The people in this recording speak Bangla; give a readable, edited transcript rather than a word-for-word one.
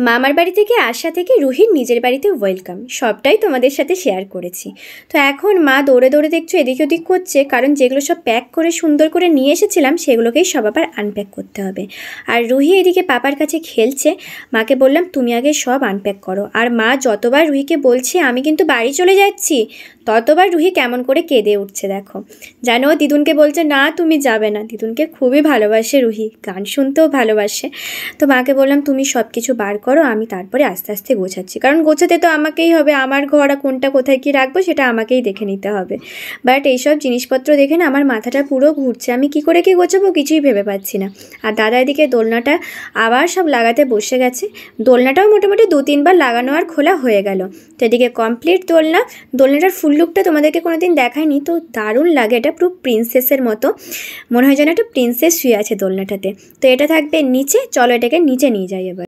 মামার বাড়ি থেকে আসা থেকে রুহির নিজের বাড়িতে ওয়েলকাম সবটাই তোমাদের সাথে শেয়ার করেছি। তো এখন মা দৌড়ে দৌড়ে দেখছো এদিক ওদিক করছে, কারণ যেগুলো সব প্যাক করে সুন্দর করে নিয়ে এসেছিলাম সেগুলোকেই সব আবার আনপ্যাক করতে হবে। আর রুহি এদিকে পাপার কাছে খেলছে। মাকে বললাম তুমি আগে সব আনপ্যাক করো। আর মা যতবার রুহিকে বলছে আমি কিন্তু বাড়ি চলে যাচ্ছি, ততবার রুহি কেমন করে কেঁদে উঠছে। দেখো, জানো দিদুনকে বলছে না তুমি যাবে না। দিদুনকে খুবই ভালোবাসে রুহি, গান শুনতেও ভালোবাসে। তো মাকে বললাম তুমি সব কিছু বার করো, আমি তারপরে আস্তে আস্তে গোছাচ্ছি, কারণ গোছাতে তো আমাকেই হবে। আমার ঘর কোনটা কোথায় কী রাখবো সেটা আমাকেই দেখে নিতে হবে। বাট এইসব জিনিসপত্র দেখে না আমার মাথাটা পুরো ঘুরছে, আমি কি করে কি গোছাবো কিছুই ভেবে পাচ্ছি না। আর দাদা এদিকে দোলনাটা আবার সব লাগাতে বসে গেছে। দোলনাটাও মোটামুটি 2-3 বার লাগানো আর খোলা হয়ে গেল। তো এদিকে কমপ্লিট দোলনাটার ফুল লুকটা তোমাদেরকে কোনোদিন দেখায়নি, তো দারুণ লাগে। এটা পুরো প্রিন্সেসের মতো মনে হয় যেন একটা প্রিন্সেস শুয়ে আছে দোলনাটাতে। তো এটা থাকবে নিচে, চলো এটাকে নিচে নিয়ে যাই এবার।